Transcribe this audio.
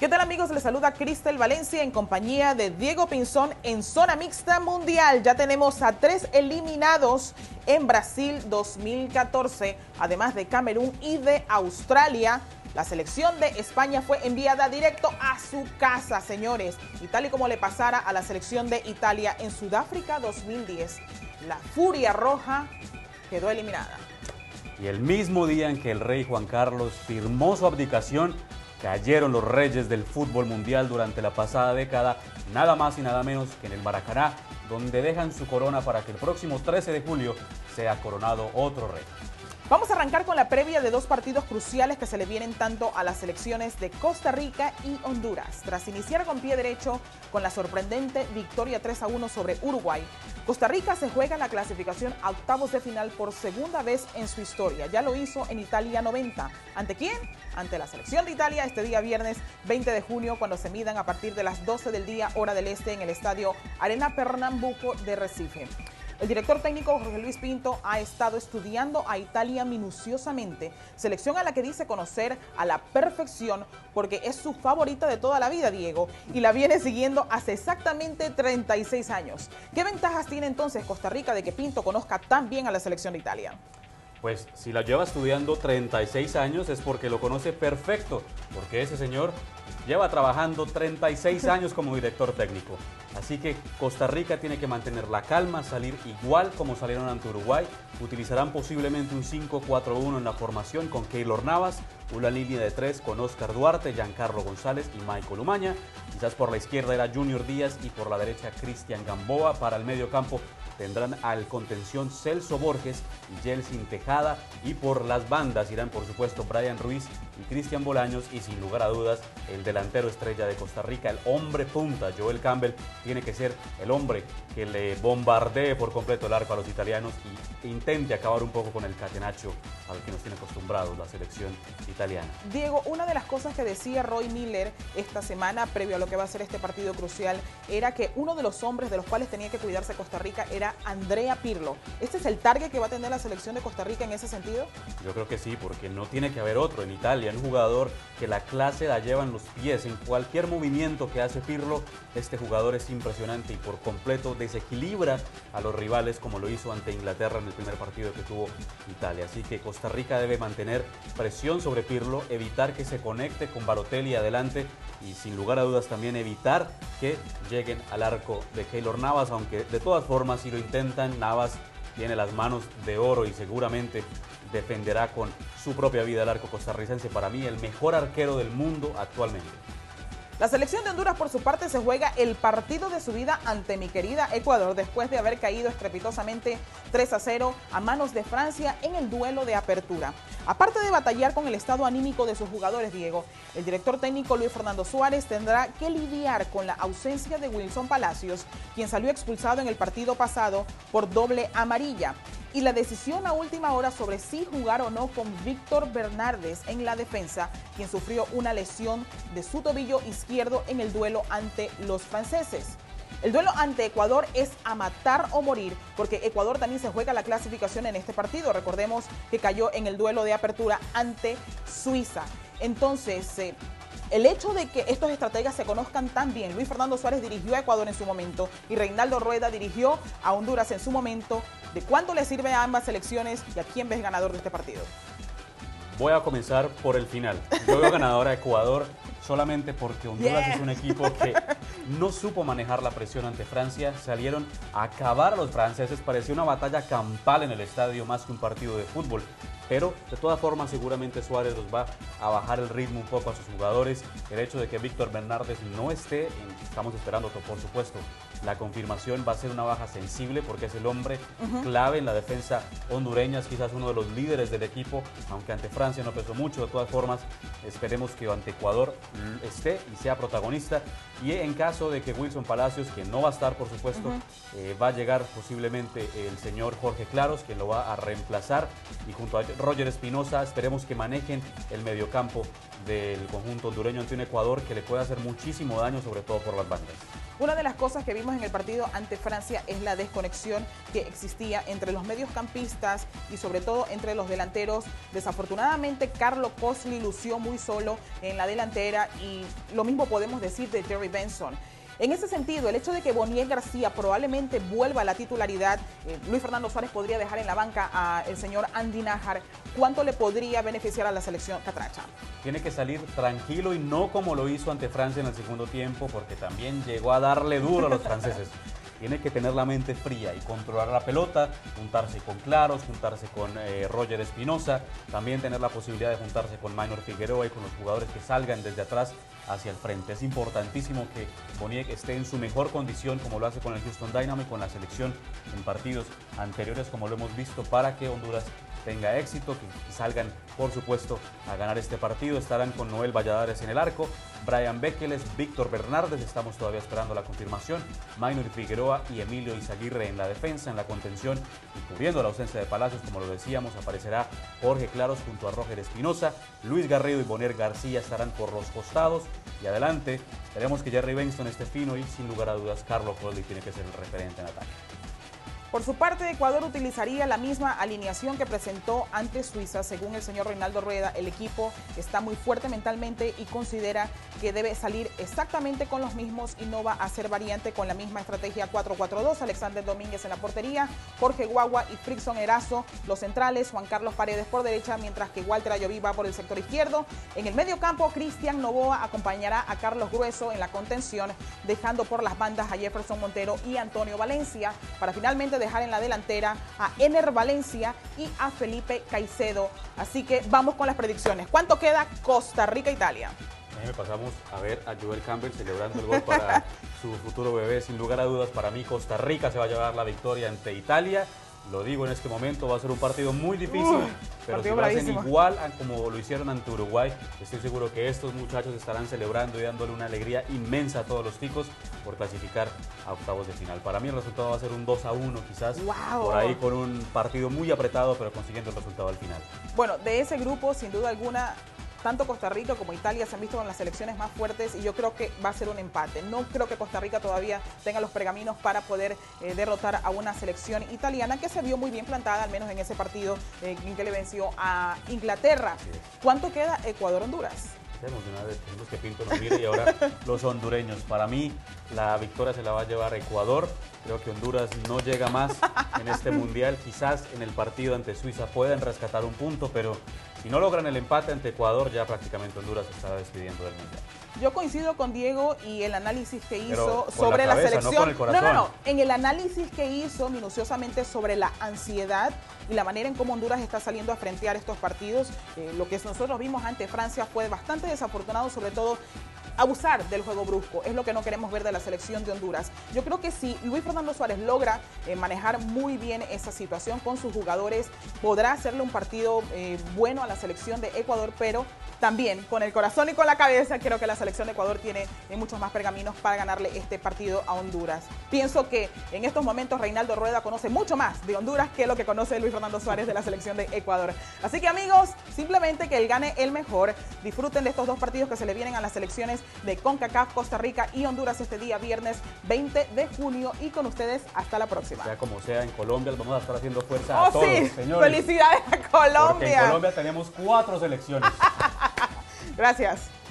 ¿Qué tal, amigos? Les saluda Cristel Valencia en compañía de Diego Pinzón en Zona Mixta Mundial. Ya tenemos a 3 eliminados en Brasil 2014, además de Camerún y de Australia. La selección de España fue enviada directo a su casa, señores. Y tal y como le pasara a la selección de Italia en Sudáfrica 2010, la Furia Roja quedó eliminada. Y el mismo día en que el rey Juan Carlos firmó su abdicación, cayeron los reyes del fútbol mundial durante la pasada década, nada más y nada menos que en el Maracaná, donde dejan su corona para que el próximo 13 de julio sea coronado otro rey. Vamos a arrancar con la previa de dos partidos cruciales que se le vienen tanto a las selecciones de Costa Rica y Honduras. Tras iniciar con pie derecho con la sorprendente victoria 3-1 sobre Uruguay, Costa Rica se juega la clasificación a octavos de final por segunda vez en su historia. Ya lo hizo en Italia 90. ¿Ante quién? Ante la selección de Italia este día viernes 20 de junio, cuando se midan a partir de las 12 del día, hora del este, en el estadio Arena Pernambuco de Recife. El director técnico Jorge Luis Pinto ha estado estudiando a Italia minuciosamente, selección a la que dice conocer a la perfección porque es su favorita de toda la vida, Diego, y la viene siguiendo hace exactamente 36 años. ¿Qué ventajas tiene entonces Costa Rica de que Pinto conozca tan bien a la selección de Italia? Pues si la lleva estudiando 36 años es porque lo conoce perfecto, porque ese señor lleva trabajando 36 años como director técnico. Así que Costa Rica tiene que mantener la calma, salir igual como salieron ante Uruguay. Utilizarán posiblemente un 5-4-1 en la formación con Keylor Navas, una línea de 3 con Oscar Duarte, Giancarlo González y Michael Umaña. Quizás por la izquierda era Junior Díaz y por la derecha Cristian Gamboa. Para el medio campo tendrán al contención Celso Borges y Yeltsin Tejada, y por las bandas irán por supuesto Brian Ruiz y Cristian Bolaños, y sin lugar a dudas el delantero estrella de Costa Rica, el hombre punta, Joel Campbell, tiene que ser el hombre que le bombardee por completo el arco a los italianos y intente acabar un poco con el catenacho al que nos tiene acostumbrados la selección italiana. Diego, una de las cosas que decía Roy Miller esta semana, previo a lo que va a ser este partido crucial, era que uno de los hombres de los cuales tenía que cuidarse Costa Rica era Andrea Pirlo. ¿Este es el target que va a tener la selección de Costa Rica en ese sentido? Yo creo que sí, porque no tiene que haber otro en Italia, un jugador que la clase la lleva en los pies. En cualquier movimiento que hace Pirlo, este jugador es impresionante y por completo desequilibra a los rivales, como lo hizo ante Inglaterra en el primer partido que tuvo Italia. Así que Costa Rica debe mantener presión sobre Pirlo, evitar que se conecte con Balotelli adelante y sin lugar a dudas también evitar que lleguen al arco de Keylor Navas, aunque de todas formas si lo intentan, Navas tiene las manos de oro y seguramente defenderá con su propia vida el arco costarricense. Para mí el mejor arquero del mundo actualmente. La selección de Honduras, por su parte, se juega el partido de su vida ante mi querida Ecuador, después de haber caído estrepitosamente 3-0 a manos de Francia en el duelo de apertura. Aparte de batallar con el estado anímico de sus jugadores, Diego, el director técnico Luis Fernando Suárez tendrá que lidiar con la ausencia de Wilson Palacios, quien salió expulsado en el partido pasado por doble amarilla. Y la decisión a última hora sobre si jugar o no con Víctor Bernardes en la defensa, quien sufrió una lesión de su tobillo izquierdo en el duelo ante los franceses. El duelo ante Ecuador es a matar o morir, porque Ecuador también se juega la clasificación en este partido. Recordemos que cayó en el duelo de apertura ante Suiza. Entonces, el hecho de que estos estrategas se conozcan tan bien, Luis Fernando Suárez dirigió a Ecuador en su momento y Reinaldo Rueda dirigió a Honduras en su momento, ¿de cuánto le sirve a ambas selecciones y a quién ves ganador de este partido? Voy a comenzar por el final. Yo veo ganador a Ecuador solamente porque Honduras es un equipo que no supo manejar la presión ante Francia. Salieron a acabar a los franceses. Parecía una batalla campal en el estadio más que un partido de fútbol. Pero de todas formas seguramente Suárez los va a bajar el ritmo un poco a sus jugadores. El hecho de que Víctor Bernardes no esté, estamos esperando por supuesto la confirmación, va a ser una baja sensible porque es el hombre clave en la defensa hondureña, es quizás uno de los líderes del equipo, aunque ante Francia no pesó mucho. De todas formas esperemos que ante Ecuador esté y sea protagonista, y en caso de que Wilson Palacios, que no va a estar por supuesto, va a llegar posiblemente el señor Jorge Claros, quien lo va a reemplazar, y junto a Roger Espinosa esperemos que manejen el mediocampo del conjunto hondureño ante un Ecuador que le puede hacer muchísimo daño, sobre todo por las bandas. Una de las cosas que vimos en el partido ante Francia es la desconexión que existía entre los mediocampistas y sobre todo entre los delanteros. Desafortunadamente, Carlo Cosli lució muy solo en la delantera y lo mismo podemos decir de Jerry Benson. En ese sentido, el hecho de que Boniek García probablemente vuelva a la titularidad, Luis Fernando Suárez podría dejar en la banca al señor Andy Nájar. ¿Cuánto le podría beneficiar a la selección catracha? Tiene que salir tranquilo y no como lo hizo ante Francia en el segundo tiempo, porque también llegó a darle duro a los franceses. Tiene que tener la mente fría y controlar la pelota, juntarse con Claros, juntarse con Roger Espinosa, también tener la posibilidad de juntarse con Maynor Figueroa y con los jugadores que salgan desde atrás hacia el frente. Es importantísimo que Boniek esté en su mejor condición, como lo hace con el Houston Dynamo y con la selección en partidos anteriores, como lo hemos visto, para que Honduras tenga éxito, que salgan, por supuesto, a ganar este partido. Estarán con Noel Valladares en el arco, Brian Bekeles, Víctor Bernárdez, estamos todavía esperando la confirmación, Maynor Figueroa y Emilio Izaguirre en la defensa, en la contención, y cubriendo la ausencia de Palacios, como lo decíamos, aparecerá Jorge Claros junto a Roger Espinosa, Luis Garrido y Boniek García estarán por los costados, y adelante, esperemos que Jerry Benson esté fino y sin lugar a dudas, Carlo Cosli tiene que ser el referente en ataque. Por su parte, Ecuador utilizaría la misma alineación que presentó ante Suiza. Según el señor Reinaldo Rueda, el equipo está muy fuerte mentalmente y considera que debe salir exactamente con los mismos y no va a hacer variante con la misma estrategia 4-4-2. Alexander Domínguez en la portería, Jorge Guagua y Frickson Erazo, los centrales, Juan Carlos Paredes por derecha, mientras que Walter Ayoví va por el sector izquierdo. En el medio campo, Cristian Novoa acompañará a Carlos Grueso en la contención, dejando por las bandas a Jefferson Montero y Antonio Valencia, para finalmente dejar en la delantera a Ener Valencia y a Felipe Caicedo. Así que vamos con las predicciones. ¿Cuánto queda Costa Rica-Italia? Pasamos a ver a Joel Campbell celebrando el gol para su futuro bebé. Sin lugar a dudas, para mí Costa Rica se va a llevar la victoria ante Italia. Lo digo en este momento, va a ser un partido muy difícil, pero si lo hacen igual a como lo hicieron ante Uruguay, estoy seguro que estos muchachos estarán celebrando y dándole una alegría inmensa a todos los ticos por clasificar a octavos de final. Para mí el resultado va a ser un 2-1 quizás, por ahí con un partido muy apretado, pero consiguiendo el resultado al final. Bueno, de ese grupo, sin duda alguna, tanto Costa Rica como Italia se han visto con las selecciones más fuertes y yo creo que va a ser un empate. No creo que Costa Rica todavía tenga los pergaminos para poder derrotar a una selección italiana que se vio muy bien plantada, al menos en ese partido en que le venció a Inglaterra. ¿Cuánto queda Ecuador-Honduras? De una vez tenemos que Pinto nos mire y ahora los hondureños. Para mí la victoria se la va a llevar Ecuador. Creo que Honduras no llega más en este mundial. Quizás en el partido ante Suiza puedan rescatar un punto, pero si no logran el empate ante Ecuador, ya prácticamente Honduras se estará despidiendo del mundial. Yo coincido con Diego y el análisis que hizo sobre la selección. No con el corazón. No. En el análisis que hizo minuciosamente sobre la ansiedad y la manera en cómo Honduras está saliendo a frentear estos partidos. Lo que nosotros vimos ante Francia fue bastante desafortunado, sobre todo abusar del juego brusco. Es lo que no queremos ver de la selección de Honduras. Yo creo que si Luis Fernando Suárez logra manejar muy bien esa situación con sus jugadores, podrá hacerle un partido bueno a la selección de Ecuador, pero también con el corazón y con la cabeza creo que la selección de Ecuador tiene muchos más pergaminos para ganarle este partido a Honduras. Pienso que en estos momentos Reinaldo Rueda conoce mucho más de Honduras que lo que conoce Luis Fernando Suárez de la selección de Ecuador. Así que amigos, simplemente que él gane el mejor. Disfruten de estos dos partidos que se le vienen a las selecciones de CONCACAF, Costa Rica y Honduras este día viernes 20 de junio y con ustedes hasta la próxima. Sea como sea, en Colombia les vamos a estar haciendo fuerza a todos, sí, señores. Felicidades a Colombia. Porque en Colombia tenemos 4 selecciones. Gracias.